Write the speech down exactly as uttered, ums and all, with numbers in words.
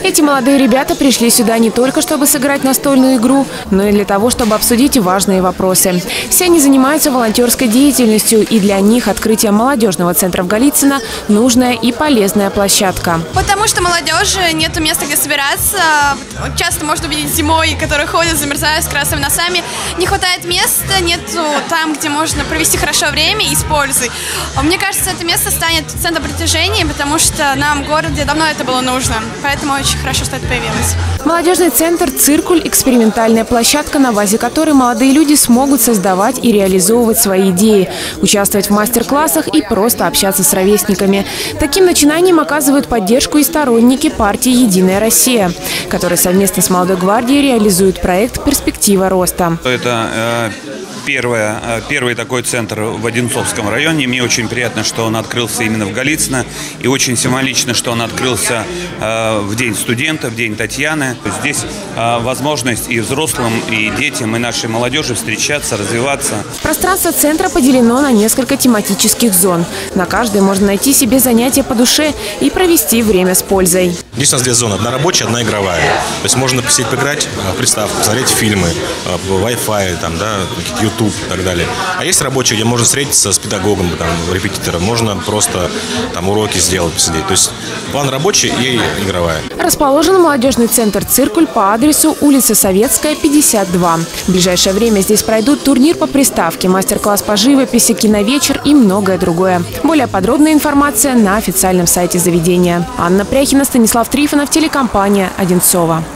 Эти молодые ребята пришли сюда не только чтобы сыграть настольную игру, но и для того, чтобы обсудить важные вопросы. Все они занимаются волонтерской деятельностью, и для них открытие молодежного центра в Голицыно – нужная и полезная площадка. Потому что молодежи нету места, где собираться. Часто можно увидеть зимой, которые ходят, замерзают с красными носами. Не хватает места, нету там, где можно провести хорошо время и с пользой. Мне кажется, это место станет центром притяжения, потому что нам в городе давно это было нужно. Поэтому очень хорошо, что это появилось. Молодежный центр «Циркуль» – экспериментальная площадка, на базе которой молодые люди смогут создавать и реализовывать свои идеи, участвовать в мастер-классах и просто общаться с ровесниками. Таким начинаниям оказывают поддержку и сторонники партии «Единая Россия», которые совместно с «Молодой гвардией» реализуют проект «Перспектива роста». Это э, первое, первый такой центр в Одинцовском районе. Мне очень приятно, что он открылся именно в Голицыно, и очень символично, что он открылся э, в День студента, в День Татьяны. Здесь э, возможность и взрослым, и детям, и нашей молодежи встречаться, развиваться. Пространство центра поделено на несколько тематических зон. На каждой можно найти себе занятия по душе и провести время с пользой. Здесь у нас две зоны. Одна рабочая, одна игровая. То есть можно посидеть, поиграть в приставку, посмотреть фильмы, Wi-Fi, там, да, YouTube и так далее. А есть рабочая, где можно встретиться с педагогом, там, репетитором. Можно просто там уроки сделать, посидеть. То есть план рабочий и игровая. Расположен молодежный центр «Циркуль» по адресу улица Советская, пятьдесят два. В ближайшее время здесь пройдут турнир по приставке, мастер-класс по живописи, киновечер и многое другое. Более подробная информация на официальном сайте заведения. Анна Пряхина, Станислав Трифонов, телекомпания «Одинцова».